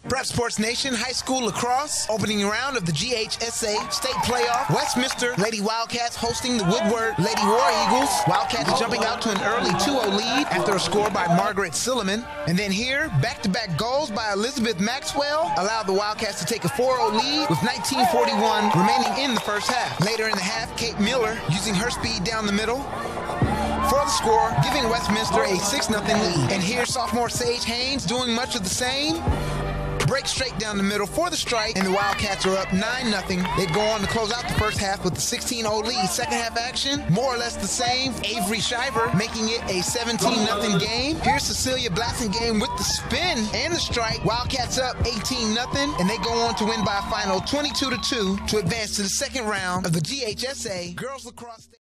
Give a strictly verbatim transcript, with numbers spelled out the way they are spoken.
Prep Sports Nation High School Lacrosse, opening round of the G H S A State Playoff. Westminster Lady Wildcats hosting the Woodward Lady War Eagles. Wildcats jumping out to an early two oh lead after a score by Margaret Silliman. And then here, back-to-back goals by Elizabeth Maxwell allowed the Wildcats to take a four oh lead with nineteen forty-one remaining in the first half. Later in the half, Kate Miller using her speed down the middle for the score, giving Westminster a six nothing lead. And here's sophomore Sage Haynes doing much of the same. Break straight down the middle for the strike, and the Wildcats are up nine nothing. They'd go on to close out the first half with a sixteen oh lead. Second half action, more or less the same. Avery Shiver making it a seventeen nothing game. Here's Cecilia Blassingame with the spin and the strike. Wildcats up eighteen nothing, and they go on to win by a final twenty-two to two to advance to the second round of the G H S A Girls Lacrosse.